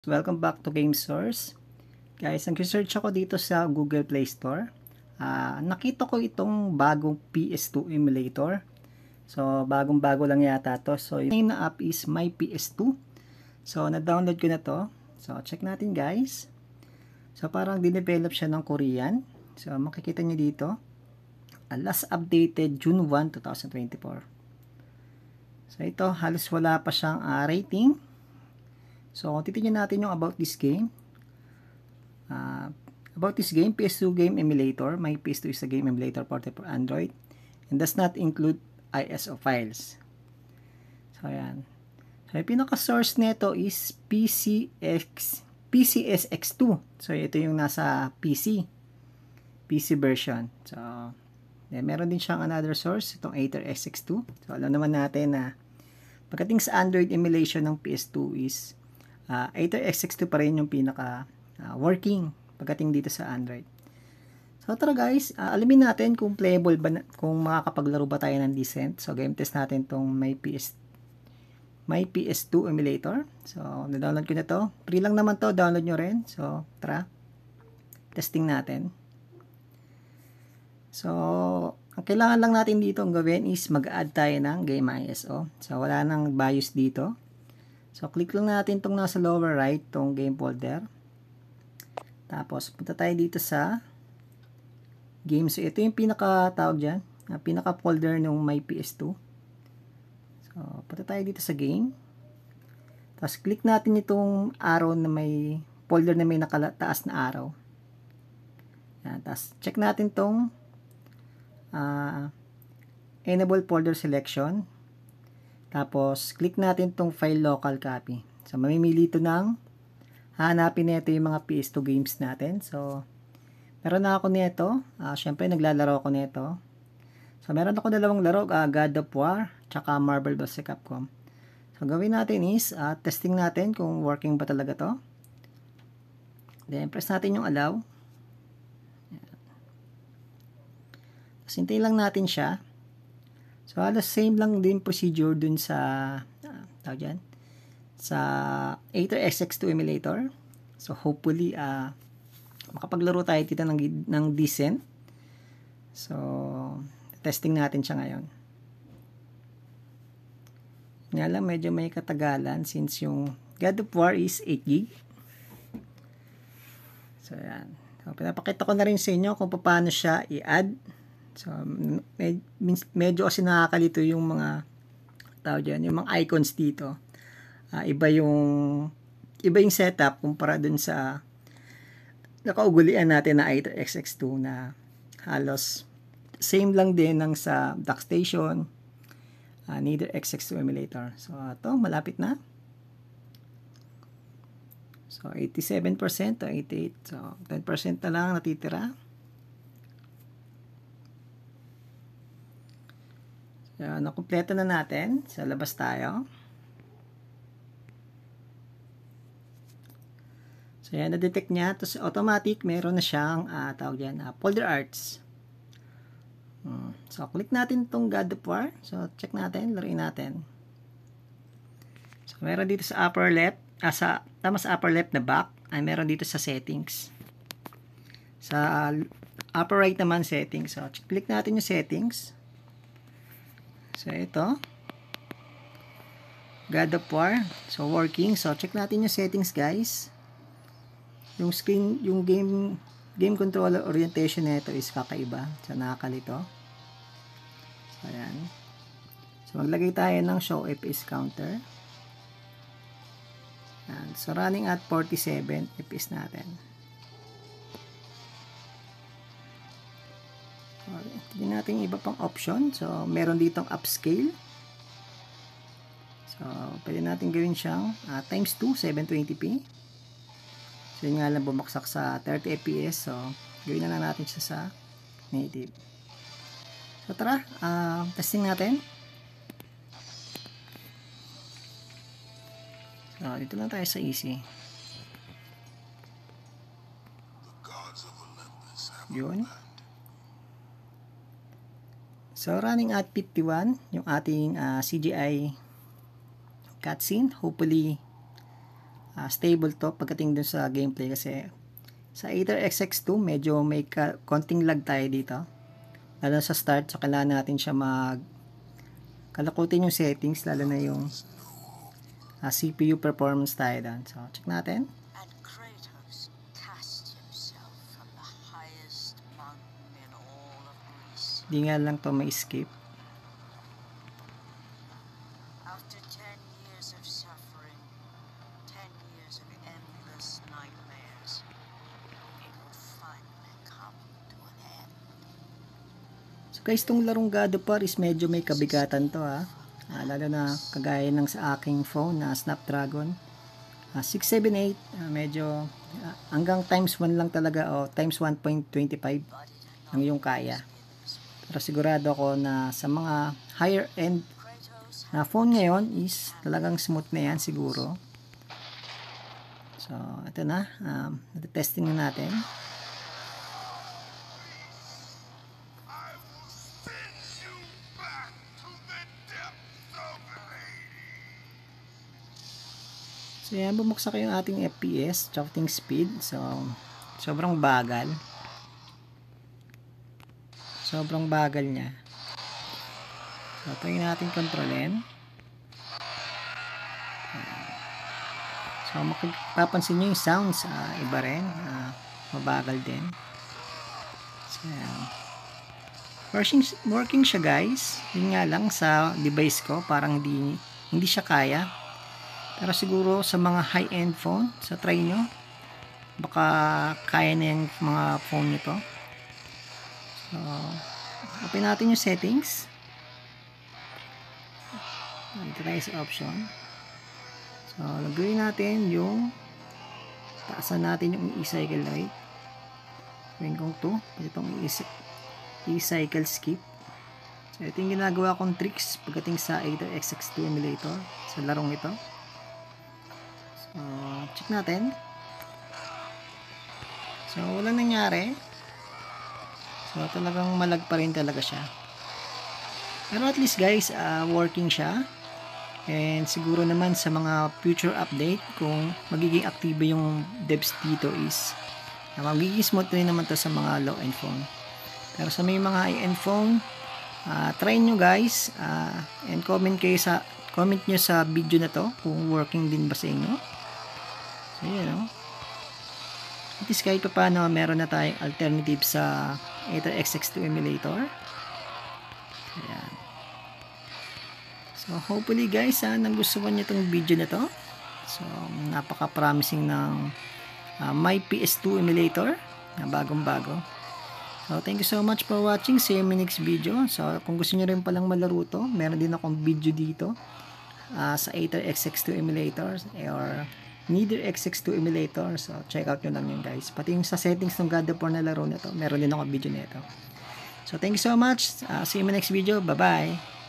Welcome back to Game Source. Guys, nag-search ako dito sa Google Play Store. Nakita ko itong bagong PS2 emulator. So, bagong-bago lang yata to. So, yung name na app is My PS2. So, na-download ko na to. So, check natin guys. So, parang dinevelop siya ng Korean. So, makikita nyo dito. Last updated June 1, 2024. So, ito, halos wala pa siyang rating. So, titignan natin yung about this game. About this game, PS2 game emulator. My PS2 is a game emulator ported for Android and does not include ISO files. So, ayan. So, yung pinaka-source nito is PCSX2. So, ito yung nasa PC version. So, meron din siyang another source, itong AetherSX2. So, alam naman natin na pagdating sa Android emulation ng PS2 is AetherSX2 pa rin yung pinaka working pagdating dito sa Android. So tara guys, alamin natin kung playable ba, kung makakapaglaro ba tayo ng decent. So game test natin tong My PS2 emulator. So na-download ko na to. Free lang naman to, download nyo rin. So tara, testing natin. So ang kailangan lang natin dito ang gawin is mag-add tayo ng game ISO. So wala nang BIOS dito. So, click lang natin itong nasa lower right, itong game folder. Tapos, punta tayo dito sa game. So, ito yung pinaka-tawag dyan, pinaka-folder ng My PS2. So, punta tayo dito sa game. Tapos, click natin itong arrow na may folder na may nakataas na arrow. Yan. Tapos, check natin itong enable folder selection. Tapos, click natin itong file local copy. So, mamimili ito ng hanapin nito yung mga PS2 games natin. So, meron na ako nito. Siyempre, naglalaro ako nito. So, meron ako dalawang laro, God of War, tsaka Marvel vs. Capcom. So, gawin natin is, testing natin kung working ba talaga to. Then, press natin yung allow. Tapos, hintayin lang natin siya. So, halos same lang din procedure dun sa sa AetherSX2 emulator. So, hopefully, makapaglaro tayo dito ng decent. So, testing natin siya ngayon. Nga lang, medyo may katagalan since yung God of War is 8GB. So, yan. So, pinapakita ko na rin sa inyo kung paano siya i-add. So, medyo kasi nakakalito yung mga yung mga icons dito. Iba yung setup kumpara dun sa nakaugulian natin na AetherSX2 na halos same lang din ng sa DuckStation, neither XX2 emulator. So, ito malapit na. So, 87% to 88%. So, 10% na lang natitira. So, nakumpleto na natin. Sa labas tayo. So, yan, na-detect niya. Tapos, automatic, meron na siyang, folder arts. So, click natin itong God of War. So, check natin, laruin natin. So, meron dito sa upper left, sa upper left na back, ay meron dito sa settings. Sa upper right naman, settings. So, click natin yung settings. So, ito. God of War. So, working. So, check natin yung settings, guys. Yung screen, yung game controller orientation nito is kakaiba. So, nakakalito. So, ayan. So, maglagay tayo ng show FPS counter. Ayan. So, running at 47 FPS natin. Tignan natin yung iba pang option. So, meron ditong upscale. So, pwede natin gawin siyang times 2, 720p. So, yun nga lang bumaksak sa 30 fps. So, gawin na lang natin siya sa native. So, tara. Testing natin. So, dito lang tayo sa easy. Yun. So, running at 51, yung ating CGI cutscene. Hopefully, stable to pagdating dun sa gameplay, kasi sa Aether XX2 medyo may konting lag tayo dito, lalo sa start. So kailangan natin siya kalakutin yung settings, lalo na yung CPU performance tayo doon. So check natin. Di nga lang to may escape. After 10 years of suffering, 10 years of endless nightmares, it will finally come to an end. So guys, itong larong God of War is medyo may kabigatan to lalo na kagaya ng sa aking phone na Snapdragon 678, medyo hanggang times 1 lang talaga, o times 1.25 ang yung kaya. Pero sigurado ako na sa mga higher end na phone ngayon is talagang smooth na yan siguro. So ito na, testing na natin. So yan, bumuksa ko yung ating FPS, shooting speed. So sobrang bagal. Sobrang bagal niya. So ito yung natin kontrolin. So mapapansin nyo yung sounds, iba rin, mabagal din. So working siya guys. Yun nga lang sa device ko parang hindi siya kaya. Pero siguro sa mga high-end phone, sa try nyo, baka kaya na yung mga phone nito. So, open natin yung settings. Dito tayo sa option. So, lagawin natin yung taasan natin yung e-cycle rate. Gawin kong 2. Itong e-cycle skip. So, ito yung ginagawa kong tricks pagdating sa Aether XX2 emulator sa larong ito. So, check natin. So, walang nangyari. So, talagang malag pa rin talaga siya. Pero at least guys, working siya. And siguro naman sa mga future update, kung magiging aktibo yung devs dito is magiging smooth rin naman to sa mga low-end phone. Pero sa may mga high-end phone, try nyo guys, and comment nyo sa video na to kung working din ba sa inyo. So, yun, at least kahit pa paano, meron na tayong alternative sa Aether XX2 emulator. Ayan. So, hopefully guys, nagustuhan nyo itong video na to. So, napaka-promising ng my PS2 emulator na bagong-bago. So, thank you so much for watching. See you in my next video. So, kung gusto nyo rin palang malaro to, meron din akong video dito sa Aether XX2 emulator or Nether XX2 emulator. So check out nyo lang yun guys. Pati yung sa settings ng God of War na laro na to, meron din ako video nito. So thank you so much. See you in my next video. Bye bye.